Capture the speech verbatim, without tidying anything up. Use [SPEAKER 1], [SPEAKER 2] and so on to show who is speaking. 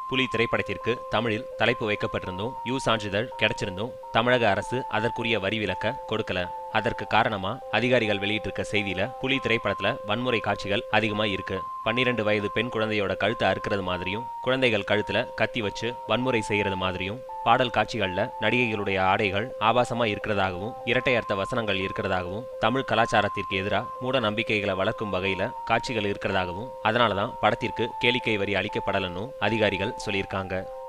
[SPEAKER 1] புலி திரைப்படத்திற்கு தமிழில் தலைப்பு வைக்கப்பட்டிருந்தும் யூ சான்றிதழ் கிடைச்சிருந்தும் தமிழக அரசு அதற்குரிய வரி விலக்க கொடுக்கல. அதற்கு காரணமா அதிகாரிகள் வெளியிட்டிருக்க செய்தியில புலி திரைப்படத்துல வன்முறை காட்சிகள் அதிகமா இருக்கு. பன்னிரண்டு வயது பெண் குழந்தையோட கழுத்தை அறுக்கிறது மாதிரியும் குழந்தைகள் கழுத்துல கத்தி வச்சு வன்முறை செய்யறது மாதிரியும் பாடல் காட்சிகள்ல நடிகைகளுடைய ஆடைகள் ஆபாசமா இருக்கிறதாகவும் இரட்டை அர்த்த வசனங்கள் இருக்கிறதாகவும் தமிழ் கலாச்சாரத்திற்கு எதிராக மூட நம்பிக்கைகளை வளர்க்கும் வகையில காட்சிகள் இருக்கிறதாகவும் அதனாலதான் படத்திற்கு கேளிக்கை வரி அளிக்கப்படலன்னு அதிகாரிகள் சொல்லியிருக்காங்க.